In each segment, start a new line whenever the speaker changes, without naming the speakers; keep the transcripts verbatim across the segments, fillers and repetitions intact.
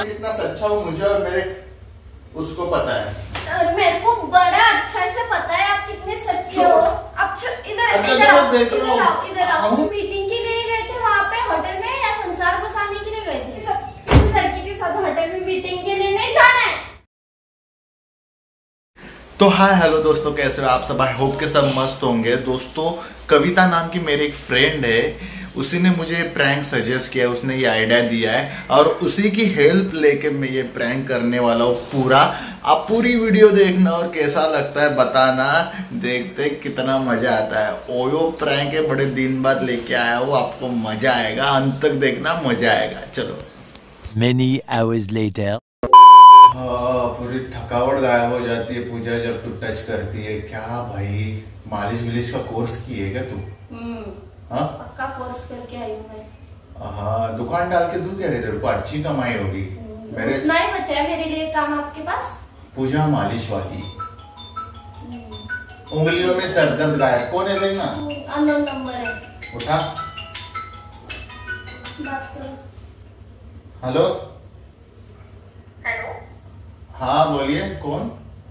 मैं कितना सच्चा हूँ मुझे और मेरे उसको पता है।
और मेरे को बड़ा अच्छा से पता है आप कितने सच्चे हो। अब इधर इधर आओ, इधर आओ, इधर आओ। मीटिंग के लिए गए थे वहाँ पे होटल में या संसार बसाने के लिए गए थे? किसी लड़की के साथ होटल में मीटिंग के लिए नहीं जाना है।
तो हाय हेलो दोस्तों, कैसे हो आप सब? आई होप के सब मस्त होंगे। दोस्तों, कविता नाम की मेरी एक फ्रेंड है, उसी ने मुझे प्रैंक सजेस्ट किया, उसने ये आइडिया दिया है और उसी की हेल्प लेके मैं ये प्रैंक करने वाला हूँ पूरा। आप पूरी वीडियो देखना और कैसा लगता है बताना, देखते कितना मजा आता है। ओयो प्रैंक है, बड़े दिन बाद लेके आया हूँ, आपको मजा आएगा, अंत तक देखना, मजा आएगा। चलो।
Many hours later.
हाँ, पूरी थकावट गायब हो जाती है पूजा जब तू टच करती है। क्या भाई, मालिश विलिश का कोर्स की है क्या तू? हाँ,
पक्का कोर्स करके आई हूँ मैं।
हाँ, दुकान डाल के दूं क्या रे? तेरे को अच्छी कमाई होगी। मेरे
उतना ही बचा है मेरे लिए काम आपके पास।
पूजा मालिश वाली, उंगलियों में सरदर्द गायब। कौन है देखना?
अननोन नंबर है।
उठा,
बात करो।
हेलो
हेलो,
हाँ बोलिए, कौन?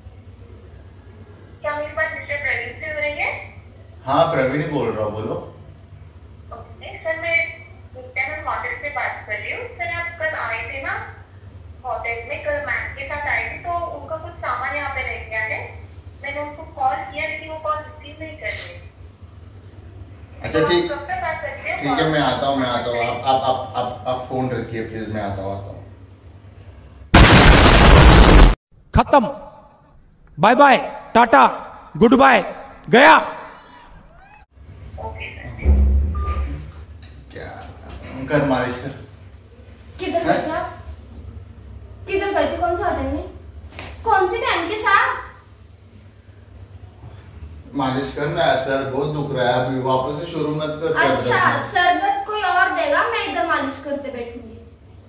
क्या मेरी बात मिस्टर प्रवीण से हो रही है?
हाँ, प्रवीण ही बोल रहा हूँ, बोलो।
ओके सर, मैं नित्यानंद होटल से बात कर रही हूँ। सर, आप कल आए थे ना होटल में, कल मैम के साथ आए थे, तो उनका कुछ सामान यहाँ पे रह गया है। मैंने उनको कॉल किया लेकिन वो कॉल रिसीव नहीं कर रहे।
अच्छा ठीक,
कब तक बात करते हैं?
ठीक है, मैं आता हूँ, मैं आता हूँ। आप आप आप आप आप फोन रखिए प्लीज, मैं आता हूँ आता हूँ
खत्म, bye bye, tata, goodbye, गया।
Okay sir.
क्या कर, मालिश कर।
किधर गए थे आप? किधर गए थे? कौन से होटल में? कौन सी मैम के साथ?
मालिश करना है, सर बहुत दुख रहा है, अभी वापस से शुरू मत कर।
अच्छा, सरदर्द कोई और देगा, मैं इधर मालिश करते बैठूंगी।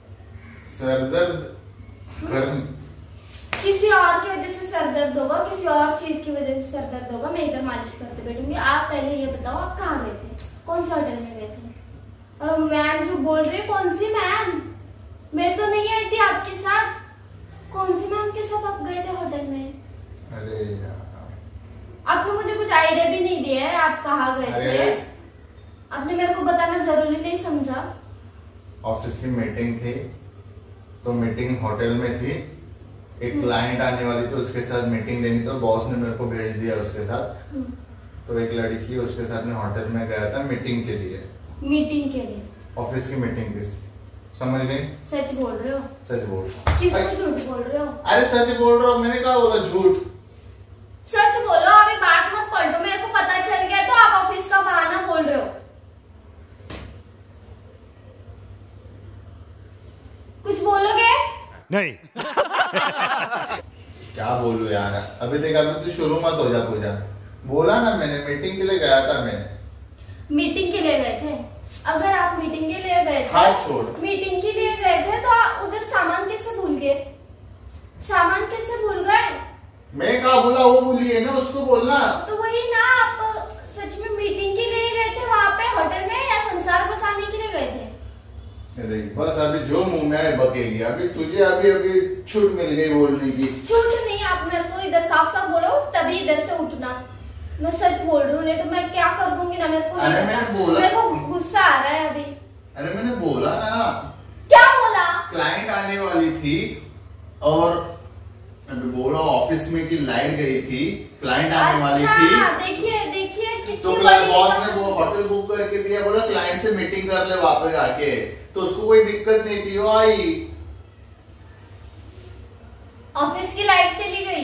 सरदर्द कर,
किसी और की वजह से सरदर्द होगा, किसी और चीज की वजह से सरदर्द होगा, मैं इधर मालिश करते बैठूंगी। आप पहले ये बताओ, आप कहाँ गए थे? कौन से होटल में गए थे? और मैम जो बोल रही है, कौन सी मैम? मैं तो नहीं आई थी आपके साथ। कौन सी मैम के साथ आप गए थे होटल में?
अरे यार,
आपने मुझे कुछ आइडिया भी नहीं दिया है, आप कहाँ गए थे? आपने मेरे को बताना जरूरी नहीं समझा?
ऑफिस की मीटिंग थी, तो मीटिंग होटल में थी, एक क्लाइंट आने वाली थी, उसके साथ मीटिंग लेनी, तो बॉस ने मेरे को भेज दिया उसके साथ। तो एक लड़की, उसके साथ में होटल में गया था मीटिंग के लिए।
मीटिंग के लिए?
ऑफिस की मीटिंग थी, समझ गए?
सच बोल रहे हो?
सच बोल रहा हूँ।
किसको झूठ बोल रहे हो?
अरे सच बोल रहा हूँ, मैंने कहा बोला झूठ?
सच बोलो, अभी बात मत पलटो। मेरे को पता चल गया तो आप ऑफिस का बहाना बोल रहे हो। कुछ बोलोगे?
नहीं।
क्या बोलूं यार, अभी देख, अभी तू शुरू मत हो जा पूजा। बोला ना मैंने, मीटिंग के लिए गया था मैं।
मीटिंग के लिए गए थे? अगर आप मीटिंग के लिए गए थे,
हाथ छोड़।
मीटिंग के लिए गए थे तो आप उधर सामान कैसे भूल गए? सामान कैसे भूल गए?
मैं कहा बोला, वो बोली है ना, उसको बोलना।
तो वही ना, आप सच में मीटिंग के लिए गए थे वहाँ पे होटल में या संसार बसाने के लिए गए थे?
बस अभी जो मुंह में आए बकेगी। अभी तुझे अभी अभी छूट मिल गई बोलने की।
छूट नहीं, आप मेरे को इधर साफ साफ बोलो, तभी इधर से उठना। मैं सच बोल रही हूँ, नहीं तो मैं क्या कर दूंगी ना, मेरे को
अरे मैंने बोला,
मेरे को गुस्सा आ रहा है अभी।
अरे मैंने बोला ना।
क्या बोला? क्लाइंट
आने वाली थी और अभी बोला ऑफिस में की लाइट गई थी, क्लाइंट आने वाली थी।
देखिए देखिए,
तो बॉस ने वो होटल बुक करके दिया, बोला क्लाइंट से मीटिंग कर ले वापस आके, तो उसको कोई दिक्कत नहीं थी, वो आई।
ऑफिस की लाइट चली गई?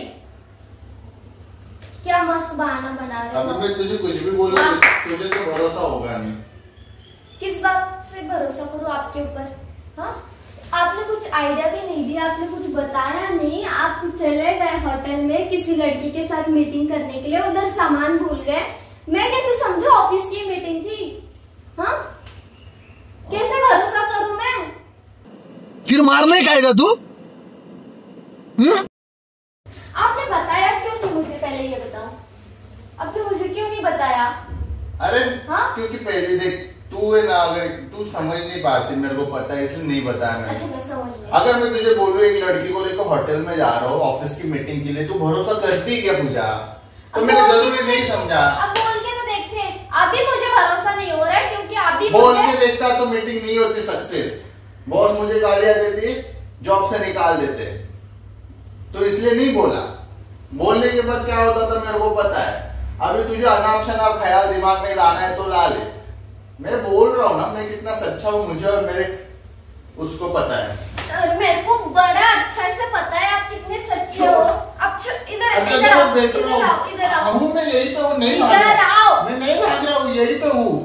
क्या मस्त बहाना बना रहे हो।
अब मैं तुझे कुछ भी बोलूं, तुझे तो भरोसा होगा नहीं।
किस बात से भरोसा करूं आपके ऊपर? हाँ, आपने कुछ आइडिया भी नहीं दिया, आपने कुछ बताया नहीं, आप चले गए होटल में किसी लड़की के साथ मीटिंग करने के लिए, उधर सामान भूल गए। मैं कैसे समझू ऑफिस की मीटिंग थी? हाँ, कैसे भरोसा करूं मैं?
फिर मारने का आएगा तू?
आपने बताया क्यों नहीं मुझे? पहले ये बताओ, आपने मुझे क्यों नहीं बताया?
अरे
हाँ?
क्योंकि पहले देख, तू है ना ना, अगर तू समझ नहीं पाती, मेरे को पता है इसलिए नहीं बताया मैंने।
अच्छा मैं समझ गई।
अगर मैं तुझे बोल रहा हूँ एक लड़की को लेकर होटल में जा रहा हूँ ऑफिस की मीटिंग के लिए, तू भरोसा करती क्या पूजा? तो मैंने जरूरी नहीं समझा।
अब बोल के तो देखते, अभी मुझे भरोसा नहीं हो रहा है क्योंकि अभी
बोल के देखता तो मीटिंग नहीं होती सक्सेस। बॉस मुझे गालियां देती, जॉब से निकाल देते, तो इसलिए नहीं बोला। बोलने के बाद क्या होता था मेरे को पता है। अभी तुझे अनाप शनाप ख्याल दिमाग में लाना है तो ला ले। मैं बोल रहा हूँ ना मैं कितना सच्चा हूँ, मुझे और मेरे उसको पता है।
मेरे को बड़ा अच्छा से पता है आप कितने सच्चे हो। अब इधर इधर आओ, इधर आओ, इधर आओ।
हूँ मैं यही पे हूँ, नहीं
इधर आओ।
मैं नहीं भाग रहा हूँ, यही पे हूँ।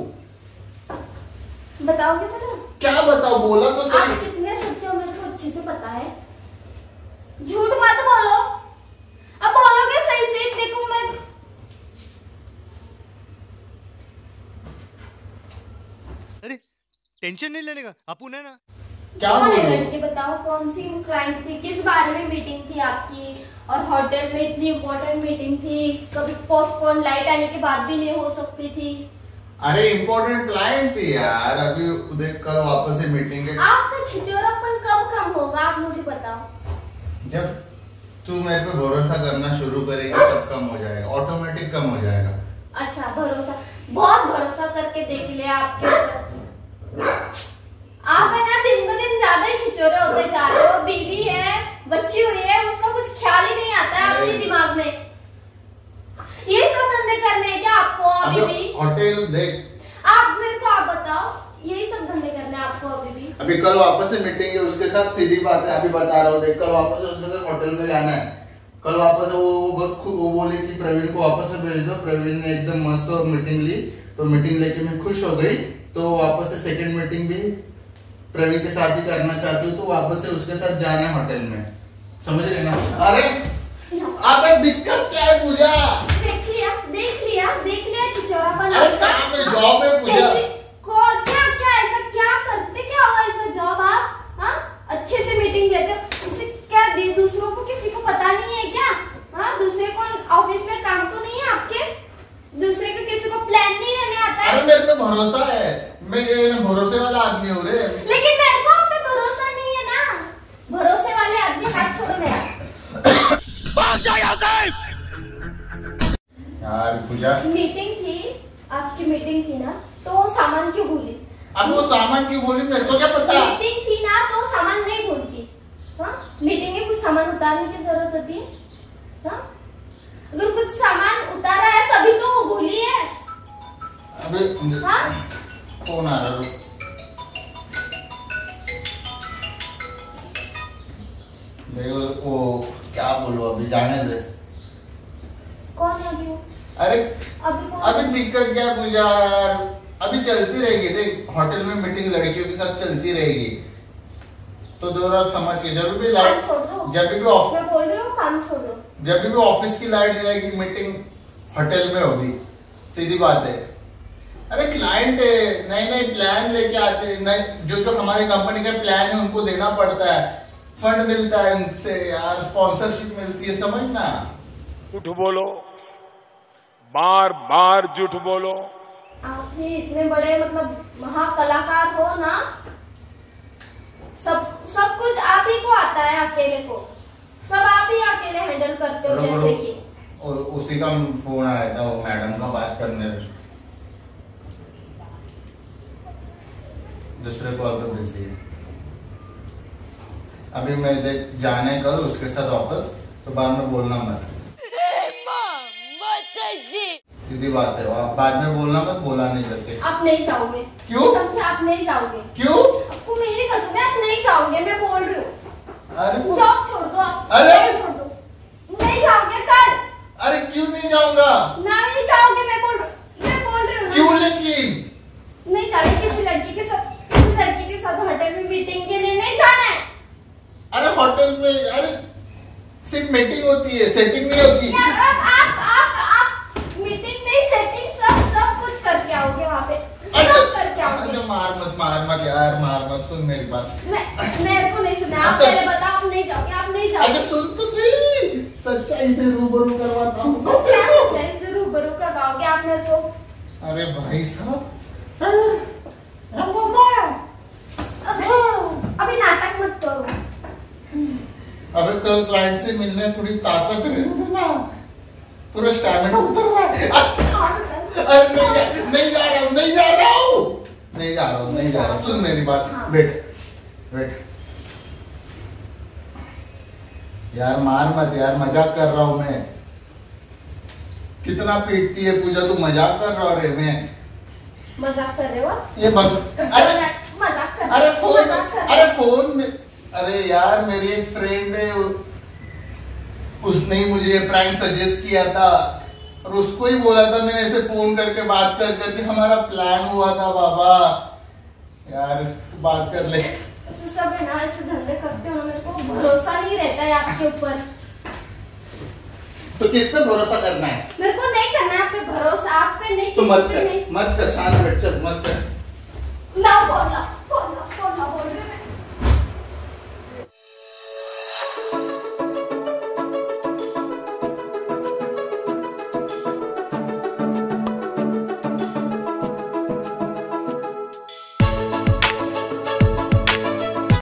बताओगे जरा
क्या बताओ, बोला तो सही।
आप कितने सच्चे हो मेरे को अच्छे से पता है। झूठ मत बोलो, अब बोलोगे सही से। देखो मैं
अरे टेंशन नहीं लेने का, अपुन है ना।
क्या
कौन है
बोलूं?
लड़की बताओ, कौन सी क्लाइंट थी, किस बारे में मीटिंग थी आपकी? और होटल में इतनी इम्पोर्टेंट मीटिंग थी, कभी पोस्टपोन, लाइट आने के बाद भी नहीं हो सकती थी।
अरे इम्पोर्टेंट क्लाइंट थी यार, अभी देख कर वापस से मीटिंग है।
आपका छिचोरापन कब कम होगा आप मुझे बताओ।
जब तू मेरे पे भरोसा करना शुरू करेगी तब कम हो जाएगा, ऑटोमेटिक कम हो जाएगा।
अच्छा भरोसा, बहुत भरोसा करके देख लिया आपके ऊपर। आप है ना दिन ब दिन ज्यादा ही छिचोरे होते जा रहे हो। बीवी है, बच्ची हुई है, उसका कुछ ख्याल ही नहीं आता है आपके दिमाग में। ये सब धंधे करने हैं क्या आपको अभी भी?
होटल देख,
आप मेरे को आप बताओ, यही सब धंधे करने हैं आपको अभी भी?
अभी कल वापस से मीटिंग है उसके साथ, सीधी बात है, अभी बता रहा हूँ देख, कल वापस से उसके साथ होटल में जाना है। कल वापस वो बहुत वो बोले कि प्रवीण को वापस से भेज दो। प्रवीण ने एकदम मस्त और मीटिंग ली, तो मीटिंग लेके मैं खुश हो गई। तो वापस से सेकंड मीटिंग भी प्रवीण के साथ ही करना चाहती हूँ, तो वापस से उसके साथ जाना है होटल में, समझ रहे ना? अरे अबे दिक्कत क्या है पूजा?
देख लिया देख लिया देख लिया छिचोरापन।
अरे काम है, जॉब है पूजा।
को क्या क्या ऐसा क्या करते, क्या हुआ ऐसा जॉब आप? हाँ अच्छे से मीटिंग लेते हो, इसे क्या दूसरों को किसी को पता नहीं है क्या? हाँ दूसरे को ऑफिस में काम तो नहीं है आपके? दूसरे को किसी को प्लान नहीं रहने आता है?
अरे मेरे पे भरोसा है, मैं ये भरोसे वाला आदमी हूँ रे।
लेकिन मेरे को आप पे भरोसा नहीं है ना। भरोसे वाले आदमी हाथ छोड़ो मेरा।
यार पूजा,
मीटिंग थी आपकी, मीटिंग थी ना, तो वो सामान क्यों भूली?
अब वो सामान क्यों बोली मेरे को क्या पता?
मीटिंग थी ना तो सामान नहीं भूलती। हाँ मीटिंग में कुछ सामान उतारने की जरूरत होती है। हाँ अगर कुछ सामान उतारा है तभी तो वो भूली है।
अबे
हाँ
कौन आ रहा है? देखो वो क्या बोलूं, अभी जाने दे।
कौन है अभी वो?
अरे
अभी कौन?
अभी दिक्कत क्या पूजा यार, अभी चलती रहेगी देख, होटल में मीटिंग लड़कियों के साथ चलती रहेगी, तो दो रात समझ के जब भी
काम
लाइट,
छोड़ दो।
जब भी ऑफ
मैं बोल रही हूँ काम छोड़ दो।
जब भी ऑफिस की लाइट जाएगी मीटिंग होटल में होगी, सीधी बात है। अरे क्लाइंट है, नए नए प्लान लेके आते हैं, नए जो जो हमारी कंपनी का प्लान है उनको देना पड़ता है, फंड मिलता है उनसे यार, स्पॉन्सरशिप मिलती है, समझना।
झूठ बोलो, बार बार झूठ बोलो।
आप ही इतने बड़े मतलब महाकलाकार हो ना, सब सब कुछ आप ही को आता है, अकेले को सब आप ही अकेले हैंडल करते हो। जैसे कि
उसी का फोन आया था, वो मैडम का बात करने, दूसरे कॉल पे बिजी है। अभी मैं देख जाने कल उसके साथ वापस, तो बाद में बोलना मत, सीधी बात है, आप बाद में बोलना मत, बोला नहीं करते।
आप नहीं जाओगे?
क्यों?
समझे, आप नहीं जाओगे।
क्यों?
आपको मेरी कसम है, आप नहीं जाओगे, मैं बोल रही हूँ।
अरे
जॉब छोड़ दो आप।
अरे!
छोड़ दो, नहीं जाओगे कल।
अरे क्यों नहीं जाऊंगा?
नहीं जाओगे, मैं बोल मैं बोल रही हूँ।
क्यों लेकिन?
नहीं जाने, किसी लड़की के साथ किसी लड़की के साथ होटल में मीटिंग के लिए नहीं जाना है।
अरे होटल में अरे सिर्फ मीटिंग होती है, सेटिंग नहीं होती।
यार आप आप आप आप मीटिंग नहीं, सेटिंग सब सब कुछ करके आओगे वहाँ पे, सब करके आओगे।
अच्छा मार मत मार मत यार, मार मत, सुन मेरी बात।
मैं मेरे को नहीं सुना, आप
अच्छा,
पहले बताओ। आप नहीं जाओगे, आप नहीं जाओगे।
अरे सुन तो सही, सच्चाई से रूबरू करवाता हूँ।
क्या सच्चाई से रूबरू करवाओगे आप मेरे को?
अरे भाई साहब, कल क्लाइंट से मिलने थोड़ी ताकत रहने देना, पूरा स्टैमिना उतर रहा है। अरे नहीं जा, नहीं जा रहा हूँ, नहीं जा रहा हूँ, नहीं जा रहा हूँ, नहीं जा रहा हूँ। सुन मेरी बात, बैठ बैठ। यार मार मत यार, मजाक कर रहा हूँ मैं। कितना पीटती है पूजा, तू मजाक कर रहा रे? मैं
मजाक कर रहे हो?
ये बंद। अरे
मजाक कर,
अरे फोन, अरे फोन में, अरे यार मेरी एक फ्रेंड है, उसने ही मुझे ये प्रैंक सजेस्ट किया था और उसको ही बोला था मैंने, ऐसे फोन करके बात कर करके हमारा प्लान हुआ था बाबा। यार बात कर ले।
सब है ना ऐसे धंधे करते हो, मेरे को भरोसा नहीं रहता है आपके ऊपर।
तो किस पे भरोसा करना है?
मेरे को नहीं करना है आप पे भरोसा, आप पे नहीं,
तो मत कर,
नहीं।
मत कर, शांत बैठ, चल मत कर।